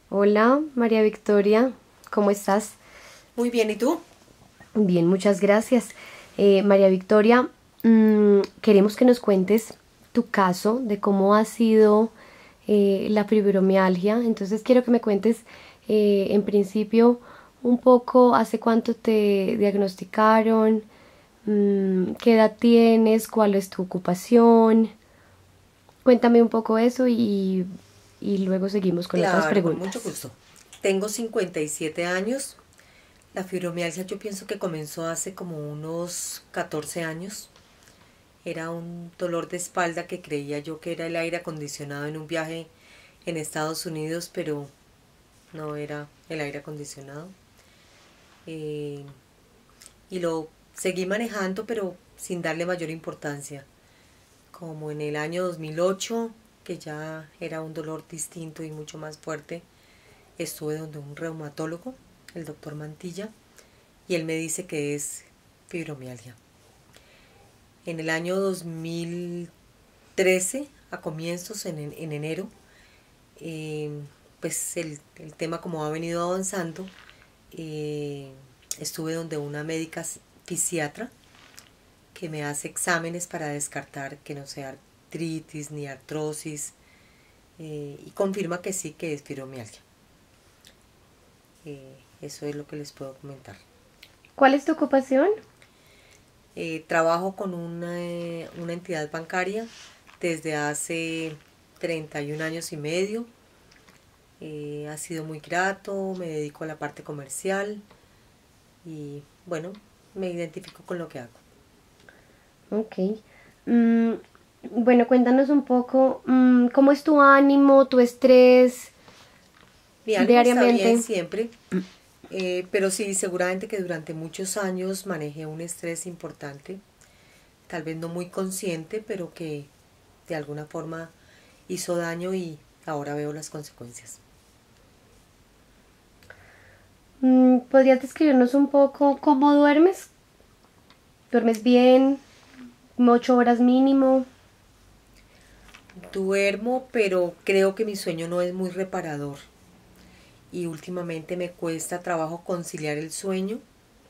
Hola, María Victoria, ¿cómo estás? Muy bien, ¿y tú? Bien, muchas gracias. María Victoria, queremos que nos cuentes tu caso de cómo ha sido la fibromialgia. Entonces quiero que me cuentes en principio un poco hace cuánto te diagnosticaron, qué edad tienes, cuál es tu ocupación. Cuéntame un poco eso y luego seguimos con otras Claro, con mucho preguntas. gusto. Tengo 57 años. La fibromialgia yo pienso que comenzó hace como unos 14 años. Era un dolor de espalda que creía yo que era el aire acondicionado en un viaje en Estados Unidos, pero no era el aire acondicionado. Eh, y lo seguí manejando, pero sin darle mayor importancia. Como en el año 2008, que ya era un dolor distinto y mucho más fuerte, estuve donde un reumatólogo, el doctor Mantilla, y él me dice que es fibromialgia. En el año 2013, a comienzos, en enero, eh, pues el tema como ha venido avanzando, eh, estuve donde una médica fisiatra que me hace exámenes para descartar que no sea artritis ni artrosis, y confirma que sí, que es fibromialgia. Eso es lo que les puedo comentar. ¿Cuál es tu ocupación? Trabajo con una entidad bancaria desde hace 31 años y medio. Ha sido muy grato, me dedico a la parte comercial y bueno, me identifico con lo que hago. Ok. Mm, bueno, cuéntanos un poco cómo es tu ánimo, tu estrés Mi ánimo está bien diariamente. siempre, pero sí, seguramente que durante muchos años manejé un estrés importante, tal vez no muy consciente, pero que de alguna forma hizo daño y ahora veo las consecuencias. ¿Podrías describirnos un poco cómo duermes? ¿Duermes bien? ¿8 horas mínimo? Duermo, pero creo que mi sueño no es muy reparador y últimamente me cuesta trabajo conciliar el sueño,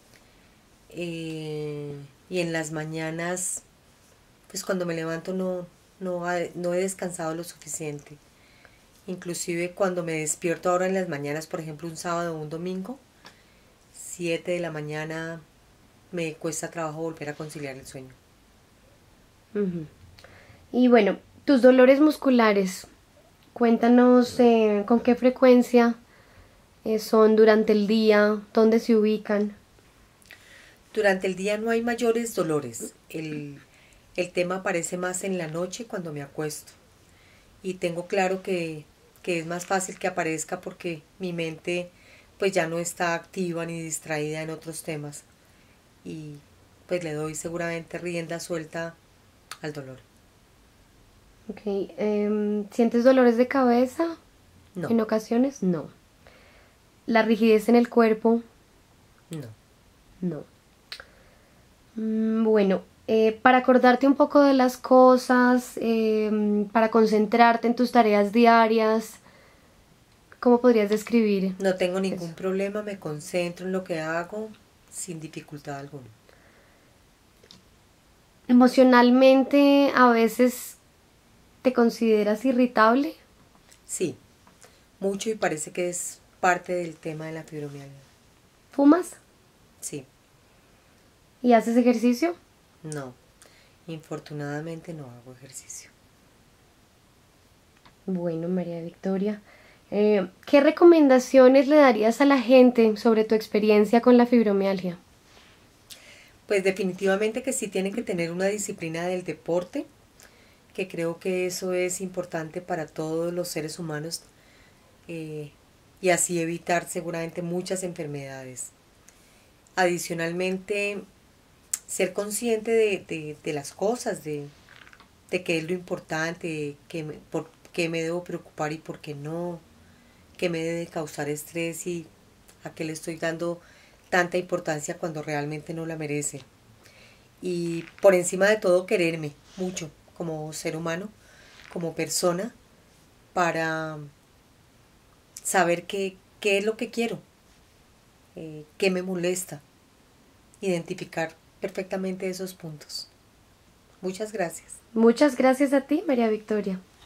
y en las mañanas, pues cuando me levanto no he descansado lo suficiente. Inclusive cuando me despierto ahora en las mañanas, por ejemplo un sábado o un domingo, 7 de la mañana, me cuesta trabajo volver a conciliar el sueño. Ujú. Y bueno, tus dolores musculares. Cuéntanos con qué frecuencia son durante el día, dónde se ubican. Durante el día no hay mayores dolores. El tema aparece más en la noche cuando me acuesto. Y tengo claro que es más fácil que aparezca porque mi mente pues ya no está activa ni distraída en otros temas y pues le doy seguramente rienda suelta al dolor. Ok. ¿Sientes dolores de cabeza? No, En ocasiones, no. La rigidez en el cuerpo, no. no. Bueno, para acordarte un poco de las cosas, para concentrarte en tus tareas diarias, ¿cómo podrías describir No tengo eso? ningún problema, me concentro en lo que hago sin dificultad alguna. Emocionalmente, a veces te consideras irritable. Sí, mucho y parece que es parte del tema de la fibromialgia. ¿Fumas Sí, y haces ejercicio? no. Infortunadamente no hago ejercicio. Bueno, María Victoria, ¿qué recomendaciones le darías a la gente sobre tu experiencia con la fibromialgia? Pues definitivamente que sí tienen que tener una disciplina del deporte, que creo que eso es importante para todos los seres humanos, eh, y así evitar seguramente muchas enfermedades. Adicionalmente, ser consciente de las cosas, de qué es lo importante, por qué me debo preocupar y por qué no, qué me debe causar estrés y a qué le estoy dando tanta importancia cuando realmente no la merece. Y por encima de todo quererme mucho como ser humano, como persona, para saber qué es lo que quiero, qué me molesta, identificar perfectamente esos puntos. Muchas gracias. Muchas gracias a ti, María Victoria.